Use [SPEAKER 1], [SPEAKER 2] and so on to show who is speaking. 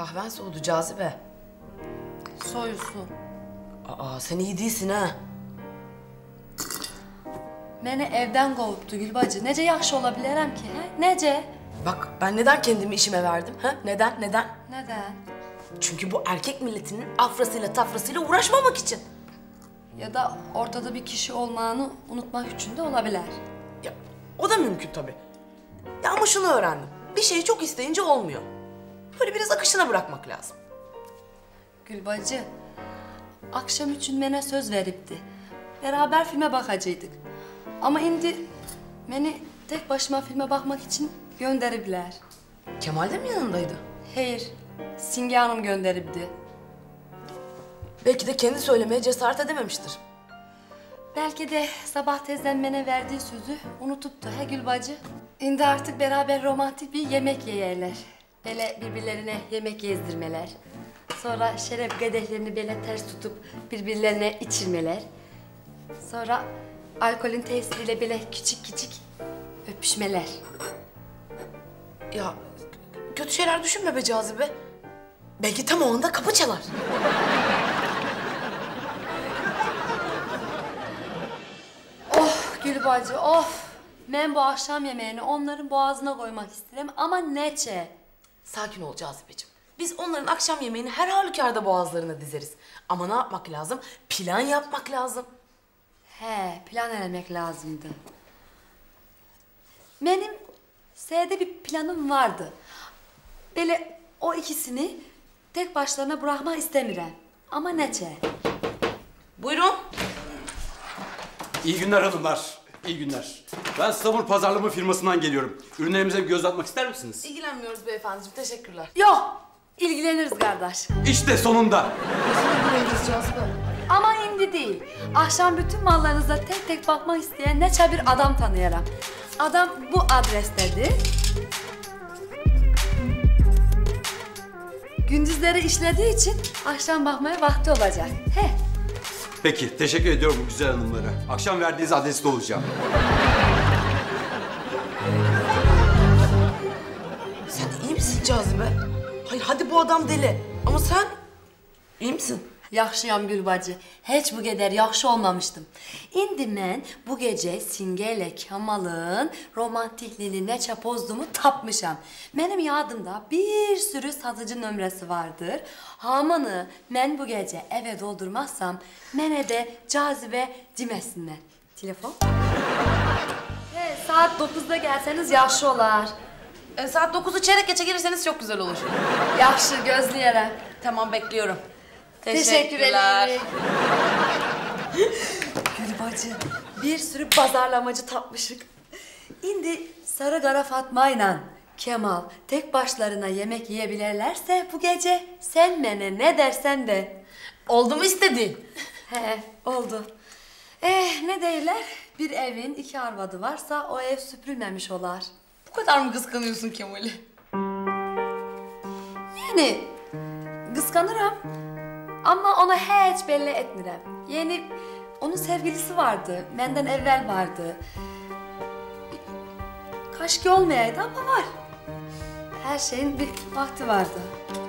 [SPEAKER 1] Kahven soğudu Cazibe.
[SPEAKER 2] Soyusun.
[SPEAKER 1] Aa sen iyi değilsin ha.
[SPEAKER 2] Beni evden kovuptu Gülbacı. Nece yaxşı olabilirim ki? He? Nece?
[SPEAKER 1] Bak ben neden kendimi işime verdim? Ha? Neden?
[SPEAKER 2] Neden?
[SPEAKER 1] Çünkü bu erkek milletinin afrasıyla tafrasıyla uğraşmamak için.
[SPEAKER 2] Ya da ortada bir kişi olmağını unutmak için de olabilir.
[SPEAKER 1] Ya o da mümkün tabii. Ya ama şunu öğrendim. Bir şeyi çok isteyince olmuyor. Böyle biraz akışına bırakmak lazım.
[SPEAKER 2] Gülbacı, akşam için bana söz veripti. Beraber filme bakacaktık. Ama indi beni tek başıma filme bakmak için gönderibler.
[SPEAKER 1] Kemal de mi yanındaydı?
[SPEAKER 2] Hayır, Simge Hanım gönderibdi.
[SPEAKER 1] Belki de kendi söylemeye cesaret edememiştir.
[SPEAKER 2] Belki de sabah teyzem bana verdiği sözü unutuptu he Gülbacı. İndi artık beraber romantik bir yemek yiyerler. Böyle birbirlerine yemek yezdirmeler. Sonra şeref kadehlerini böyle ters tutup birbirlerine içirmeler. Sonra alkolün tesiriyle böyle küçük küçük öpüşmeler.
[SPEAKER 1] Ya kötü şeyler düşünme be Cazibe. Belki tam o anda kapı çalar.
[SPEAKER 2] Oh Gülbacı of! Ben bu akşam yemeğini onların boğazına koymak isterim ama neçe?
[SPEAKER 1] Sakin ol Cazibeciğim. Biz onların akşam yemeğini her halükarda boğazlarına dizeriz. Ama ne yapmak lazım? Plan yapmak lazım.
[SPEAKER 2] He, plan eləmək lazımdı. Benim S'de bir planım vardı. Böyle o ikisini tek başlarına bırakmak istemiyorum. Ama neçe?
[SPEAKER 1] Buyurun.
[SPEAKER 3] İyi günler hanımlar, iyi günler. Ben Samur Pazarlama firmasından geliyorum. Ürünlerimize bir göz atmak ister misiniz?
[SPEAKER 1] İlgilenmiyoruz beyefendiciğim. Teşekkürler.
[SPEAKER 2] Yok, ilgileniriz kardeş.
[SPEAKER 3] İşte sonunda.
[SPEAKER 1] İlgileniriz Cazibe.
[SPEAKER 2] Ama indi değil. Akşam bütün mallarınıza tek tek bakmak isteyen neçe bir adam tanıyorum. Adam bu adrestedir. Gündüzleri işlediği için akşam bakmaya vakti olacak. He.
[SPEAKER 3] Peki, teşekkür ediyorum bu güzel hanımlara. Akşam verdiğiniz adreste olacağım.
[SPEAKER 1] Sen iyi misin Cazibe? Hayır hadi bu adam deli. Ama sen iyi misin?
[SPEAKER 2] Yaxşıyam Gülbacı. Heç bu qədər yaxşı olmamışdım. İndi mən bu gecə Simge ilə Kemal'ın romantikliğini neçə pozduğumu tapmışam. Mənim yadımda bir sürü satıcı nömrəsi vardır. Hamını mən bu gecə evə doldurmazsam, mənə də Cazibe deməsinlər. Telefon? Saat 9'da gelseniz yaxşı olar.
[SPEAKER 1] Saat 9'u çeyrek geçe gelirseniz çok güzel olur.
[SPEAKER 2] Yaxşı, gözləyərəm.
[SPEAKER 1] Tamam bekliyorum.
[SPEAKER 2] Teşekkür ederim. Gülbacı, bir sürü pazarlamacı tapmışık. İndi Sarı Kara Fatma ile Kemal tek başlarına yemek yiyebilirlerse bu gece sen bana ne dersen de.
[SPEAKER 1] Oldu mu istediğin?
[SPEAKER 2] He, oldu. Ne derler? Bir evin iki arvadı varsa o ev süpürülmemiş olar.
[SPEAKER 1] Bu kadar mı kıskanıyorsun Kemal'i?
[SPEAKER 2] Yani kıskanırım. Ama ona hiç belli etmirəm. Yani onun sevgilisi vardı, benden evvel vardı. Kaşki olmayaydı ama var. Her şeyin bir vakti vardı.